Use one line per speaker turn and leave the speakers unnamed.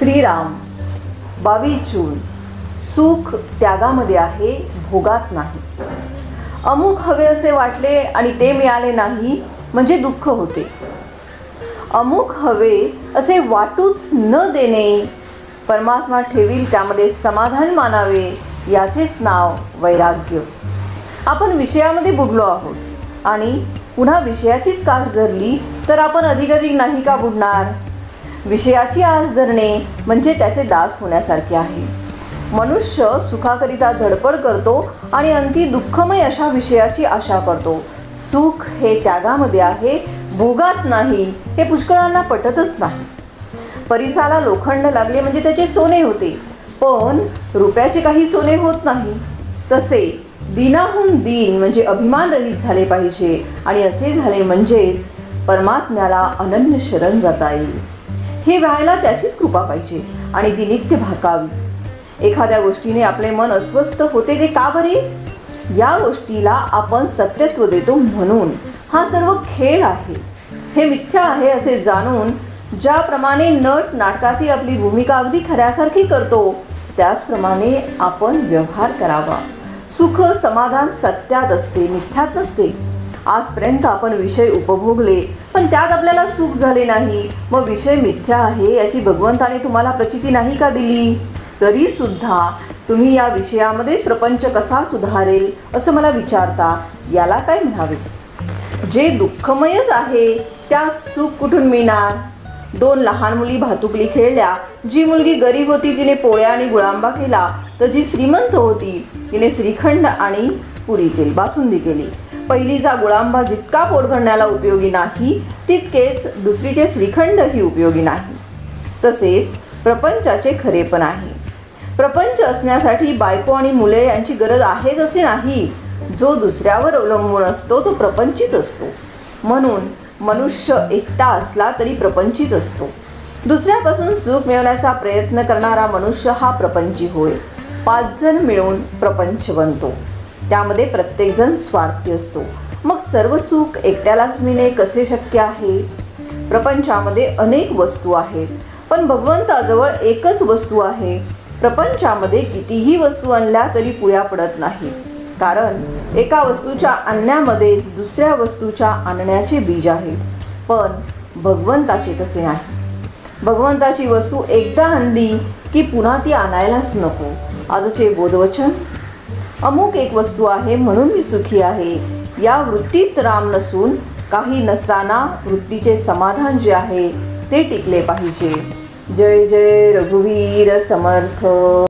श्रीराम 22 जून. सुख त्यागामध्ये आहे, भोगात नाही. अमुक हवे असे वाटले आणि ते मिळाले नाही म्हणजे दुःख होते. अमुक हवे असे वाटूच न देणे, परमात्मा ठेवील त्यामध्ये समाधान मानावे, याचेच नाव वैराग्य. आपण विषयामध्ये बुडलो आहोत आणि पुन्हा विषयाचीच कास धरली तर आपण अधिकाधिक नाही का बुडणार. विषयाची आस धरणे म्हणजे त्याचे दास होण्यासारखे आहे. मनुष्य सुखाकरिता धडपड करतो आणि अंती दुःखमय अशा विषयाची आशा करतो. सुख हे त्यागामध्ये आहे, भोगात नाही, हे पुष्कळांना पटतच नाही. परिसाला लोखंड लागले म्हणजे त्याचे सोने होते, पण रुपयाचे काही सोने होत नाही. तसे दीनाहून दीन म्हणजे अभिमान रहित झाले पाहिजे आणि असे झाले म्हणजेच परमात्म्याला अनन्य शरण जाता येईल. हे व्हायला त्याचीच कृपा पाहिजे आणि ती नित्य भाकावी. एखाद्या गोष्टीने आपले मन अस्वस्थ होते ते का बरे? या गोष्टीला आपण सत्यत्व देतो म्हणून. हा सर्व खेळ आहे, हे मिथ्या आहे असे जाणून ज्याप्रमाणे नट नाटकातील आपली भूमिका अगदी खऱ्यासारखी करतो त्याचप्रमाणे आपण व्यवहार करावा. सुख समाधान सत्यात असते, मिथ्यात नसते. आजपर्यंत आपण विषय उपभोगले पण त्यात आपल्याला सुख झाले नाही, मग विषय मिथ्या आहे याची भगवंताने तुम्हाला प्रचिती नाही का दिली? तरी सुद्धा तुम्ही या विषयामध्ये प्रपंच कसा सुधारेल असं मला विचारता. याला काय म्हणावे? जे दुःखमयच आहे त्यात सुख कुठून मिळणार? 2 लहान मुली भातुकली खेळल्या. जी मुलगी गरीब होती तिने पोळ्या आणि गुळांबा केला, तर जी श्रीमंत होती तिने श्रीखंड आणि पुरी केली, बासुंदी केली. पहिलीचा गुळांबा जितका पोट भरण्याला उपयोगी नाही तितकेच दुसरीचे श्रीखंडही उपयोगी नाही. तसेच प्रपंचाचे खरेपण आहे. प्रपंच असण्यासाठी बायको आणि मुले यांची गरज आहेच असे नाही. जो दुसऱ्यावर अवलंबून असतो तो प्रपंचीच असतो. म्हणून मनुष्य एकटा असला तरी प्रपंचीच असतो. दुसऱ्यापासून सुख मिळवण्याचा प्रयत्न करणारा मनुष्य हा प्रपंची होय. 5 जण मिळून प्रपंच बनतो, त्यामध्ये प्रत्येकजण स्वार्थी असतो. मग सर्व सुख एकट्यालाच मिळणे कसे शक्य आहे? प्रपंचामध्ये अनेक वस्तू आहेत पण भगवंताजवळ एकच वस्तू आहे. प्रपंचामध्ये कितीही वस्तू आणल्या तरी पुऱ्या पडत नाही, कारण एका वस्तूच्या आणण्यामध्येच दुसऱ्या वस्तूच्या आणण्याचे बीज आहे. पण भगवंताचे तसे नाही. भगवंताची वस्तू एकदा आणली की पुन्हा ती आणायलाच नको. आजचे बोधवचन: अमुक एक वस्तू आहे म्हणून मी सुखी आहे, या वृत्तीत राम नसून काही नसताना वृत्तीचे समाधान जे आहे ते टिकले पाहिजे. जय जय रघुवीर समर्थ.